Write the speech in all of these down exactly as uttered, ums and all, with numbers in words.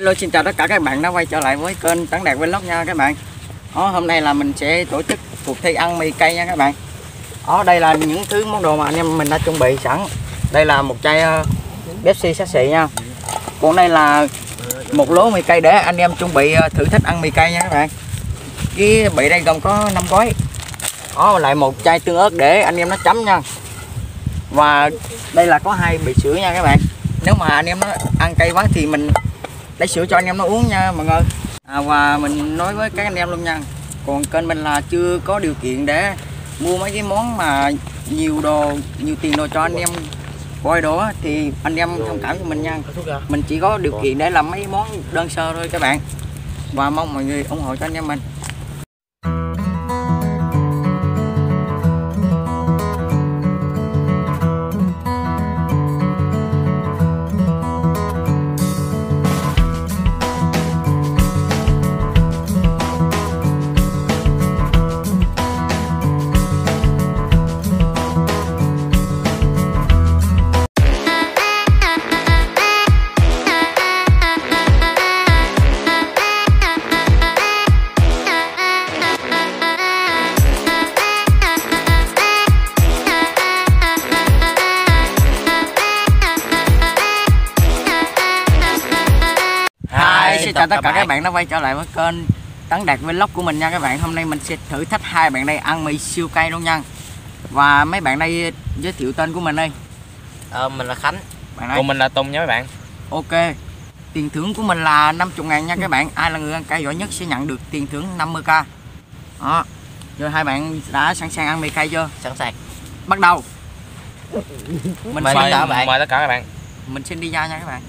Hello, xin chào tất cả các bạn đã quay trở lại với kênh Tấn Đạt Vlog nha các bạn. Đó, hôm nay là mình sẽ tổ chức cuộc thi ăn mì cây nha các bạn. Đó, đây là những thứ món đồ mà anh em mình đã chuẩn bị sẵn. Đây là một chai uh, Pepsi xá xị nha. Còn đây là một lố mì cây để anh em chuẩn bị uh, thử thách ăn mì cây nha các bạn. Cái bị đây gồm có năm gói. Đó, lại một chai tương ớt để anh em nó chấm nha. Và đây là có hai bịch sữa nha các bạn. Nếu mà anh em nó ăn cay quá thì mình lấy sữa cho anh em nó uống nha mọi người. À, và mình nói với các anh em luôn nha, còn kênh mình là chưa có điều kiện để mua mấy cái món mà nhiều đồ, nhiều tiền đồ cho anh em coi đồ thì anh em thông cảm cho mình nha. Mình chỉ có điều kiện để làm mấy món đơn sơ thôi các bạn, và mong mọi người ủng hộ cho anh em mình. Xin chào tất cả các bạn đã quay trở lại với kênh Tấn Đạt Vlog của mình nha các bạn. Hôm nay mình sẽ thử thách hai bạn đây ăn mì siêu cay luôn nha. Và mấy bạn đây giới thiệu tên của mình đi. Ờ, mình là Khánh. Bạn Còn mình là Tùng nha các bạn. Ok. Tiền thưởng của mình là năm mươi ngàn nha các bạn. Ai là người ăn cay giỏi nhất sẽ nhận được tiền thưởng năm mươi k. Đó. Rồi hai bạn đã sẵn sàng ăn mì cay chưa? Sẵn sàng. Bắt đầu. Mình mời, xin tất bạn. mời tất cả các bạn. Mình xin đi ra nha các bạn.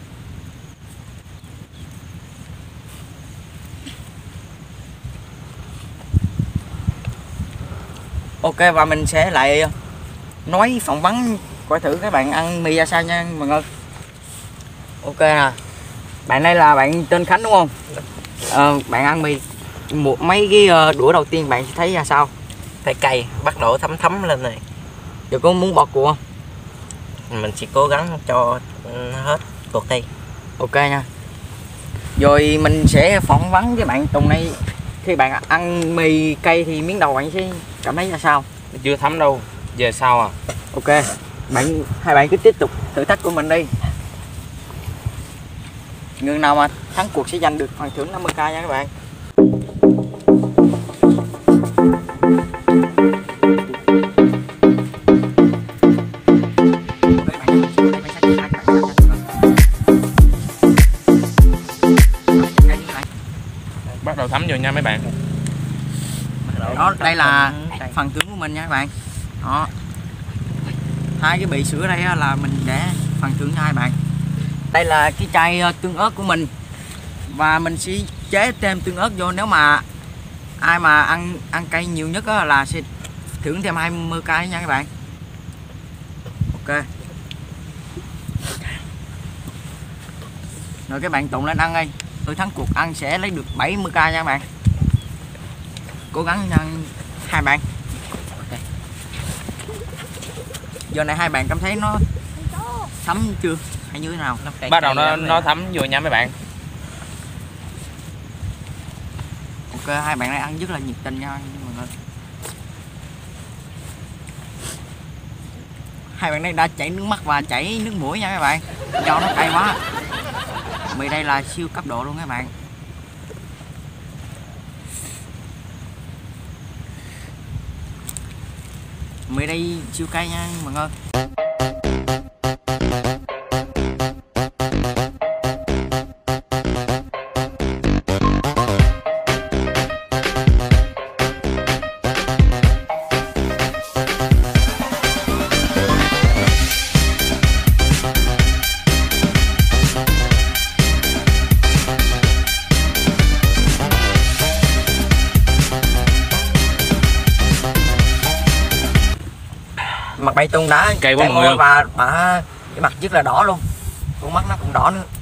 Ok, và mình sẽ lại nói phỏng vấn coi thử các bạn ăn mì ra sao nha mọi người. Ok nè. Bạn đây là bạn tên Khánh đúng không? Ờ, bạn ăn mì một mấy cái đũa đầu tiên bạn thấy ra sao? Thấy cay, bắt đầu thấm thấm lên này. Giờ có muốn bỏ cuộc không? Mình sẽ cố gắng cho hết cuộc thi. Ok nha. Rồi mình sẽ phỏng vấn với bạn Tùng này. Khi bạn ăn mì cay thì miếng đầu bạn sẽ cảm thấy ra sao? Chưa thấm đâu, về sau à. Ok, bạn hai bạn cứ tiếp tục thử thách của mình đi. Người nào mà thắng cuộc sẽ giành được phần thưởng năm mươi k nha các bạn. Bắt đầu thấm vô nha mấy bạn. Đó, đây là phần thưởng của mình nha các bạn. Đó, hai cái bị sữa đây là mình để phần thưởng cho hai bạn. Đây là cái chai tương ớt của mình, và mình sẽ chế thêm tương ớt vô. Nếu mà ai mà ăn ăn cay nhiều nhất là sẽ thưởng thêm hai mươi k nha các bạn. Ok. Rồi các bạn tụng lên ăn đi. Tôi thắng cuộc ăn sẽ lấy được bảy mươi k nha các bạn. Cố gắng nha hai bạn. Okay. Giờ này hai bạn cảm thấy nó thấm chưa hay như thế nào? Bắt đầu nó nó thấm vô nha mấy bạn. Ok, hai bạn này ăn rất là nhiệt tình nha mọi người. Hai bạn này đã chảy nước mắt và chảy nước mũi nha các bạn, do nó cay quá. Mì đây là siêu cấp độ luôn các bạn. Mì đây siêu cay nha mọi người. Mặt bay Tùng đã cay quá mọi người, và bả cái mặt rất là đỏ luôn, con mắt nó cũng đỏ nữa.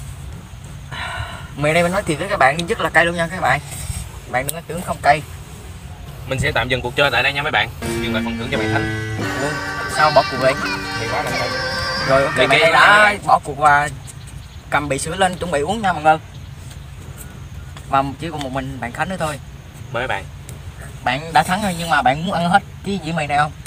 Mì đây mình nói thiệt với các bạn rất là cay luôn nha các bạn. Bạn đừng có tưởng không cay. Mình sẽ tạm dừng cuộc chơi tại đây nha mấy bạn. Dừng lại phần thưởng cho bạn Khánh. Sao bỏ cuộc vậy? Thì quá là cay. Rồi ok, bạn đã bỏ cuộc và cầm bị sữa lên chuẩn bị uống nha mọi người. Và chỉ còn một mình bạn Khánh nữa thôi. Mời bạn. Bạn đã thắng rồi nhưng mà bạn muốn ăn hết cái dĩa mì này không?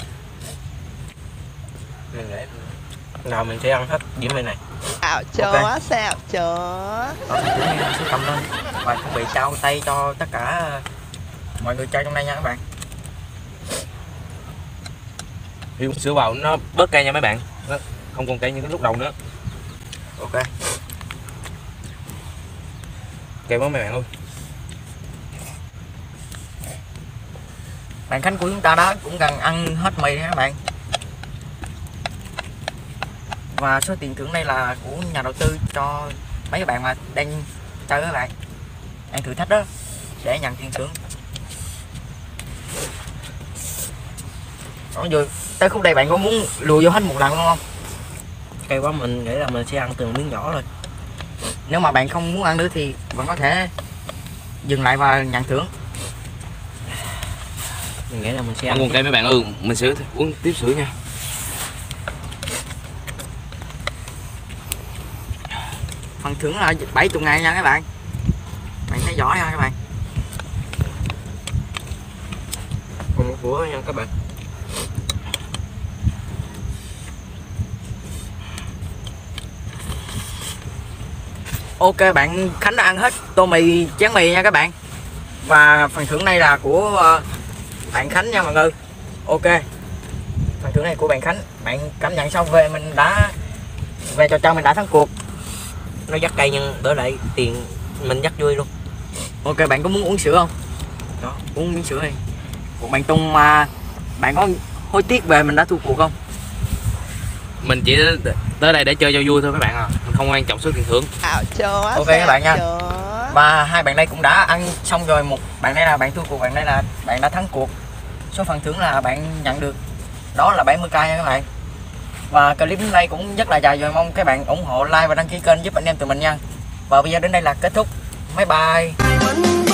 Mình để nào mình sẽ ăn hết dĩa mì này. Xạo chó, Ok. xạo chó. Đó, mình sẽ cầm lên và chuẩn bị trao tay cho tất cả mọi người chơi trong đây nha các bạn. Thì sữa vào nó bớt cay nha mấy bạn, nó không còn cay như cái lúc đầu nữa. Ok. Kêu quá mấy bạn ơi. Bạn Khánh của chúng ta đó cũng gần ăn hết mì nha các bạn. Và số tiền thưởng đây là của nhà đầu tư cho mấy bạn mà đang chơi các bạn, đang thử thách đó, để nhận tiền thưởng. Đó, rồi tới khúc đây bạn có muốn lùi vô hết một lần luôn không? Cay quá mình nghĩ là mình sẽ ăn từng miếng nhỏ thôi. Nếu mà bạn không muốn ăn nữa thì bạn có thể dừng lại và nhận thưởng. Mình nghĩ là mình sẽ Ăn ăn còn cây mấy bạn ơi, mình sẽ uống tiếp sữa nha. Phần thưởng là bảy mươi ngàn nha các bạn. Bạn thấy giỏi ha các bạn. còn một bữa nha các bạn. Ok, bạn Khánh đã ăn hết tô mì chén mì nha các bạn. Và phần thưởng này là của uh, bạn Khánh nha mọi người. Ok, phần thưởng này của bạn Khánh. Bạn cảm nhận xong về mình đã về trò chơi mình đã thắng cuộc. Nó dắt cay nhưng đỡ lại tiền mình dắt vui luôn. Ok, bạn có muốn uống sữa không? Đó, uống miếng sữa đi. Một bạn Tùng mà bạn có hối tiếc về mình đã thua cuộc không? Mình chỉ tới đây để chơi cho vui thôi các bạn à, mình không quan trọng số tiền thưởng. Xạo chó, Ok các bạn nha. chó. Và hai bạn đây cũng đã ăn xong rồi. Một bạn đây là bạn thua cuộc, bạn đây là bạn đã thắng cuộc. Số phần thưởng là bạn nhận được đó là bảy mươi k nha các bạn. Và clip đến đây cũng rất là dài rồi, mong các bạn ủng hộ, like và đăng ký kênh giúp anh em tụi mình nha. Và bây giờ đến đây là kết thúc. Bye bye.